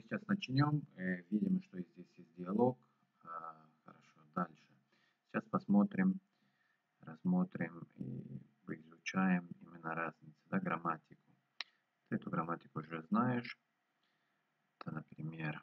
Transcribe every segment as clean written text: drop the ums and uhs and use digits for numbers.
сейчас начнем. Видим, что здесь есть диалог. Хорошо, дальше. Сейчас посмотрим, рассмотрим и поизучаем именно разницу, да, грамматику. Эту грамматику уже знаешь. Это, например,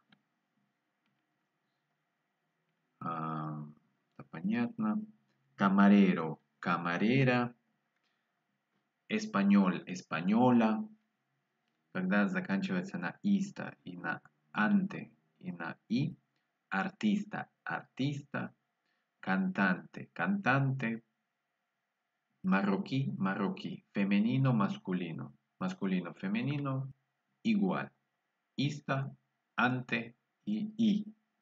это понятно. Camarero, camarera. Español, española. Когда заканчивается на «иста» и на «анте» и на «и». Artista, artista. Cantante, cantante. Marroquí, marroquí. Femenino, masculino. Masculino, femenino. Igual. Ista, ante y i.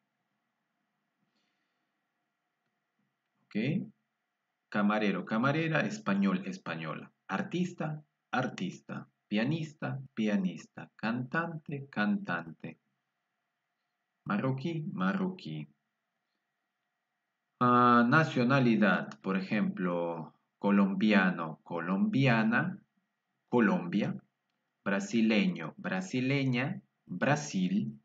¿Ok? Camarero, camarera. Español, española. Artista, artista. Pianista, pianista. Cantante, cantante. Marroquí, marroquí. Nacionalidad, por ejemplo, colombiano, colombiana, Colombia. Brasileño, brasileña, Brasil.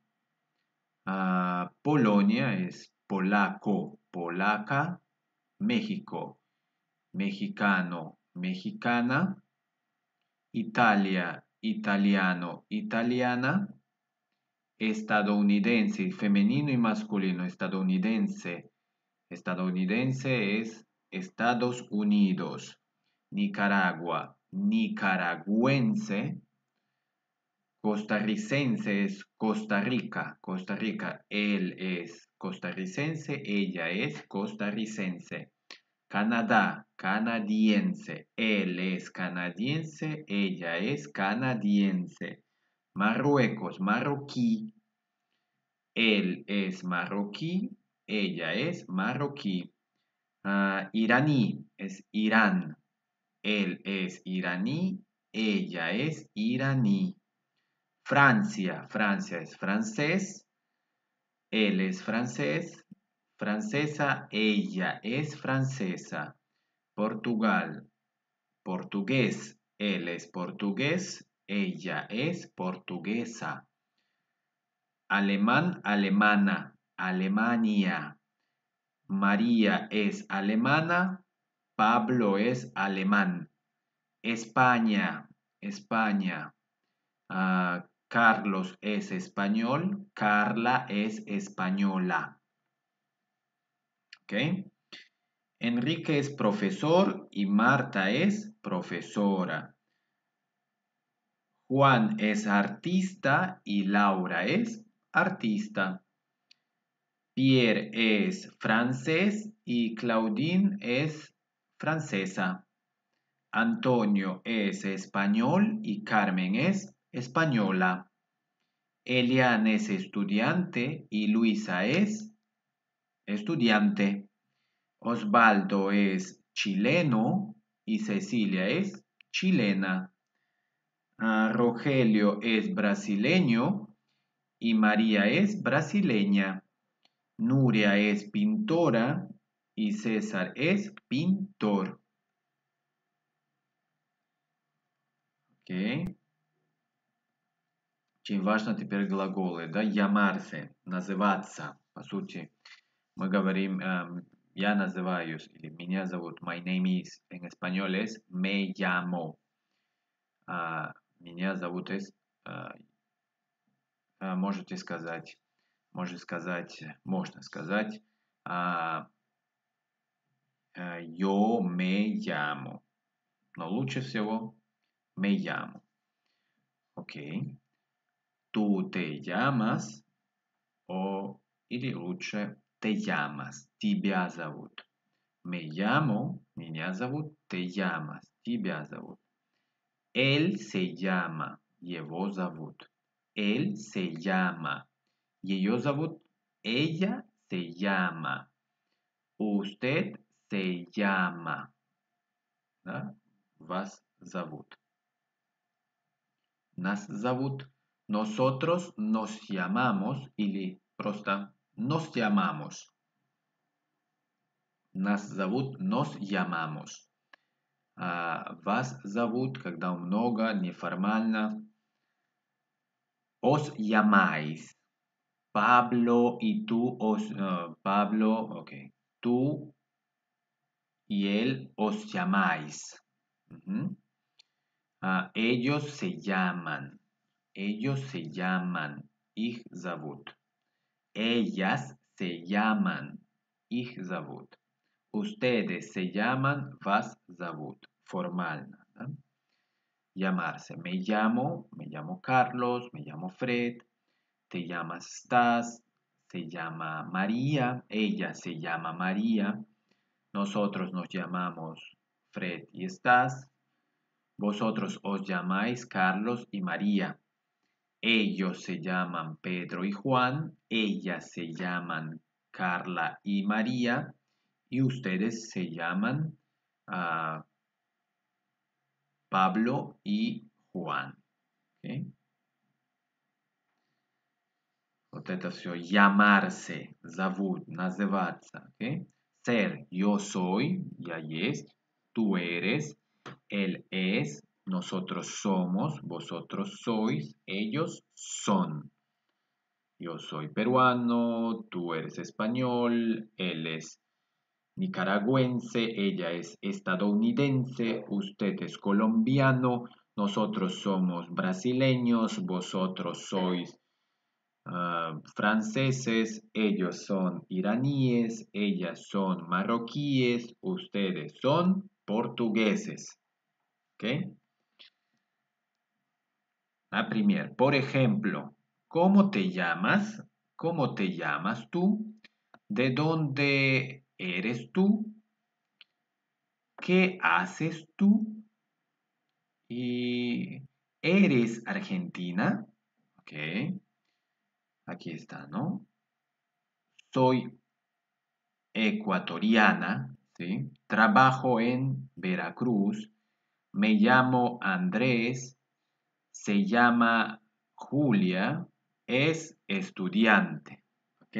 Polonia es polaco, polaca. México, mexicano, mexicana. Italia, italiano, italiana. Estadounidense, femenino y masculino. Estadounidense, estadounidense es Estados Unidos. Nicaragua, nicaragüense. Costarricense es Costa Rica, Costa Rica. Él es costarricense, ella es costarricense. Canadá, canadiense. Él es canadiense, ella es canadiense. Marruecos, marroquí. Él es marroquí, ella es marroquí. Iraní es Irán. Él es iraní, ella es iraní. Francia, Francia es francés. Él es francés. Francesa, ella es francesa. Portugal, portugués. Él es portugués. Ella es portuguesa. Alemán, alemana. Alemania. María es alemana. Pablo es alemán. España, España. Carlos es español. Carla es española. ¿Ok? Enrique es profesor y Marta es profesora. Juan es artista y Laura es artista. Pierre es francés y Claudine es francesa. Antonio es español y Carmen es española. Eliane es estudiante y Luisa es estudiante. Osvaldo es chileno y Cecilia es chilena. Rogelio es brasileño y María es brasileña. Nuria es pintora y César es pintor. Окей. Очень важно теперь глаголы, да, llamarse, называться. По сути, мы говорим, я называюсь, или меня зовут, my name is, en español es me llamo. Меня зовут es, можно сказать, можно сказать, yo me llamo. Но лучше всего me llamo. Окей. Tú te llamas, или лучше te llamas, тебя зовут. Me llamo, меня зовут, te llamas, тебя зовут. Él se llama, его зовут. Él se llama, ее зовут. Ella se llama. Usted se llama. Да? Вас зовут. Нас зовут. Nosotros nos llamamos или просто nos llamamos. Нас зовут, nos llamamos. Вас зовут, когда много, неформально. Os llamáis. Pablo y tú Pablo, ok. Tú y él os llamáis. Ujú. Ellos se llaman. Ellos se llaman. Ich zовут. Ellas se llaman. Ich zовут. Ustedes se llaman. Was zовут. Formal. ¿No? Llamarse. Me llamo Carlos, me llamo Fred. Te llamas Stas, se llama María, ella se llama María, nosotros nos llamamos Fred y Stas, vosotros os llamáis Carlos y María, ellos se llaman Pedro y Juan, ellas se llaman Carla y María, y ustedes se llaman Pablo y Juan. ¿Okay? Вот это все. Llamarse, зовут, называться. Okay? Ser, yo soy, ya есть. Tú eres, él es, nosotros somos, vosotros sois, ellos son. Yo soy peruano, tú eres español, él es nicaragüense, ella es estadounidense, usted es colombiano, nosotros somos brasileños, vosotros sois franceses, ellos son iraníes, ellas son marroquíes, ustedes son portugueses. ¿Ok? La primera, por ejemplo, ¿cómo te llamas? ¿Cómo te llamas tú? ¿De dónde eres tú? ¿Qué haces tú? ¿Y eres argentina? Ok, aquí está, ¿no? Soy ecuatoriana, ¿sí? Trabajo en Veracruz, me llamo Andrés, se llama Julia, es estudiante, ¿ok?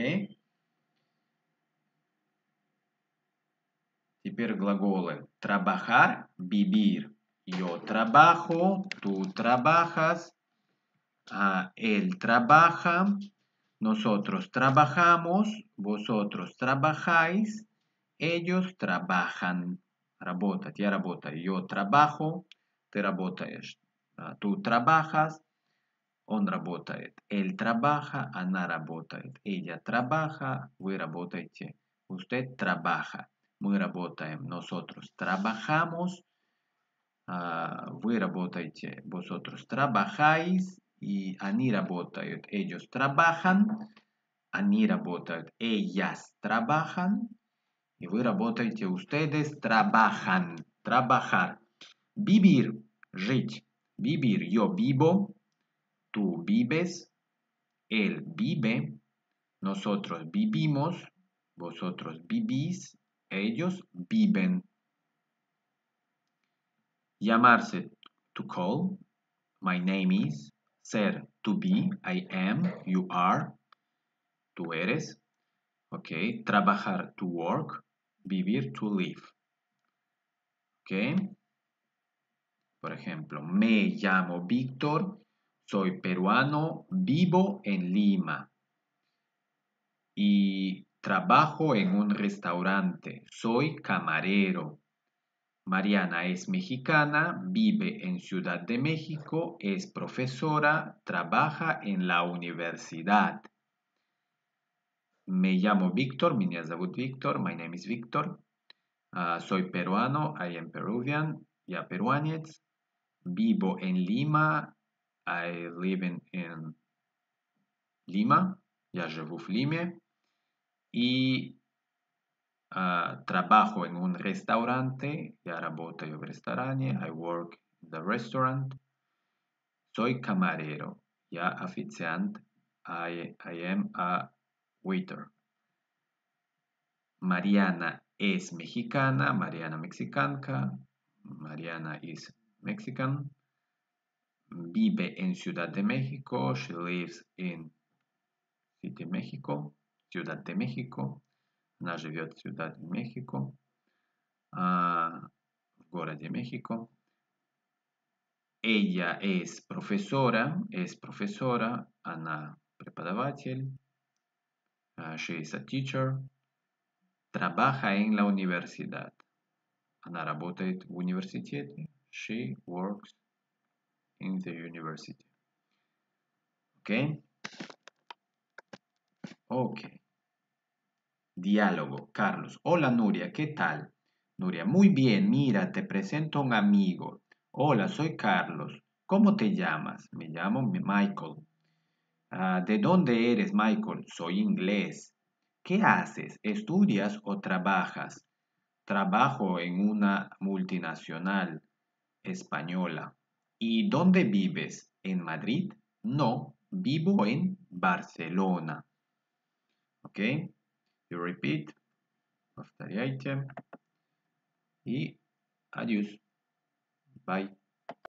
Теперь глаголы. Trabajar, vivir. Yo trabajo, tú trabajas, él trabaja, nosotros trabajamos, vosotros trabajáis, ellos trabajan. Работать, я работаю. Yo trabajo, ты работаешь. Tú trabajas, он работает. Él trabaja, она работает. Ella trabaja, вы работаете. Usted trabaja. Мы работаем. Nosotros trabajamos. Вы работаете. Vosotros trabajáis. Y они работают. Ellos trabajan. Они работают. Ellas trabajan. Y вы работаете. Ustedes trabajan. Trabajar. Vivir. Жить. Vivir. Yo vivo. Tú vives. Él vive. Nosotros vivimos. Vosotros vivís. Ellos viven. Llamarse. To call. My name is. Ser. To be. I am. You are. Tú eres. Ok. Trabajar. To work. Vivir. To live. Ok. Por ejemplo, me llamo Víctor. Soy peruano. Vivo en Lima. Y trabajo en un restaurante. Soy camarero. Mariana es mexicana, vive en Ciudad de México, es profesora, trabaja en la universidad. Me llamo Víctor, меня зовут Víctor, my name is Víctor. Soy peruano, I am Peruvian, ya peruanец. Vivo en Lima, I live in Lima, я живу в Лиме. Y trabajo en un restaurante, я работаю в ресторане, I work in the restaurant. Soy camarero, я официант, I am a waiter. Mariana es mexicana, Mariana mexicanca, Mariana is Mexican. Vive en Ciudad de México, she lives in City México, Ciudad de México. Она живет в Ciudad de México, в городе México. Ella es profesora, она преподаватель. She is a teacher. Trabaja en la universidad. Она работает в университете. She works in the university. ¿Ok? Ok. Diálogo. Carlos. Hola Nuria, ¿qué tal? Nuria, muy bien, mira, te presento a un amigo. Hola, soy Carlos. ¿Cómo te llamas? Me llamo Michael. ¿De dónde eres, Michael? Soy inglés. ¿Qué haces? ¿Estudias o trabajas? Trabajo en una multinacional española. ¿Y dónde vives? ¿En Madrid? No, vivo en Barcelona. ¿Ok? You repeat. Повторяйте. Y adiós. Bye.